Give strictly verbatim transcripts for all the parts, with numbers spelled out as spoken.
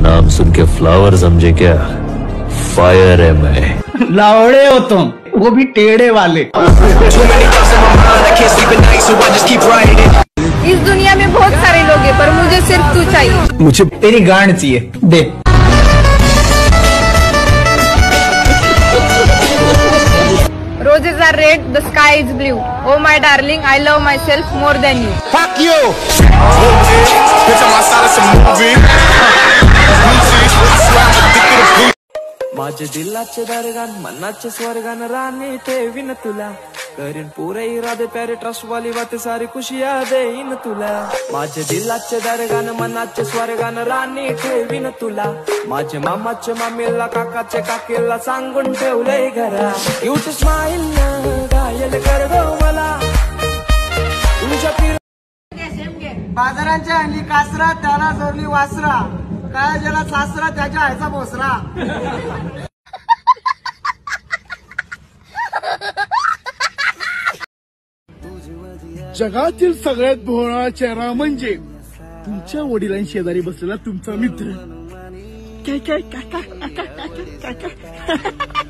नाम सुन के फ्लावर समझे क्या? फायर है मैं। लावड़े हो तुम, वो भी टेढ़े वाले। इस दुनिया में बहुत सारे लोग हैं, पर मुझे सिर्फ तू चाहिए। मुझे तेरी गांड चाहिए, दे। Roses are red, the sky is blue. Oh my darling, I love myself more than you. Fuck you! Bitch, I'm outside of some movie. माझे दिलाचे दरगान मनाचे स्वर्गान राणी ठेवीन तुला करीन पुरे इरादे प्यारे ट्रस्ट वाली बात सारी खुशियां देईन तुला माझे दिलाचे दरगान मनाचे स्वर्गान राणी ठेवीन तुला माझे मामाचे मामीला काकाचे काकीला सांगून ठेवलंय घरा क्यूट स्माइल घायल कर गो मला तुझ्या बाजारांच्या हल्ली कासरा त्याला जोडली वासरा काय ज्याला सासरा त्याच्या आईचा भोसरा. जगातील सगळ्यात भोळा चेहरा म्हणजे तुमच्या वडिलांनी शेजारी बसलेला तुमचा मित्र. काय काय काका काका काका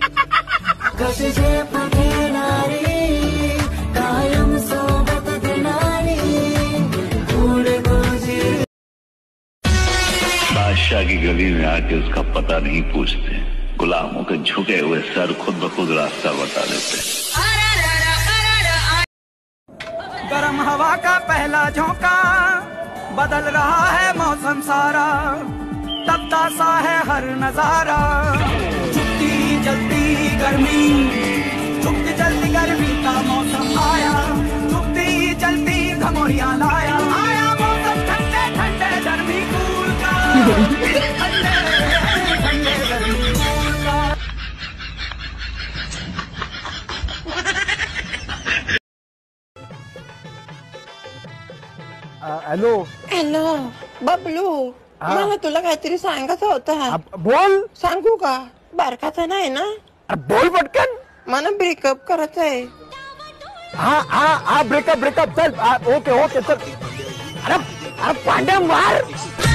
कायम सोबत देणारी बादशाह की गली में आके उसका पता नहीं पूछते, गुलामों के झुके हुए सर खुद ब खुद रास्ता बता देते। गरम हवा का पहला झोंका बदल रहा है मौसम सारा तपता सा है हर नजारा चुपती जलती गर्मी चुपती जलती गर्मी का मौसम आया चुपती जलती घमोरियां लाया आया मौसम ठंडे ठंडे गर्मी कूल का ठंडे ठंडे गर्मी कूल का। हॅलो हॅलो बबलू, मला तुला काहीतरी सांगायचं होतं. बोल. सांगू का? बारकाचा नाही ना? बोल पटकन. मला ब्रेकअप करायचं आहे. हा हा हा ब्रेकअप ब्रेकअप चल ओके ओके चल. अरे अरे पांड्या मार.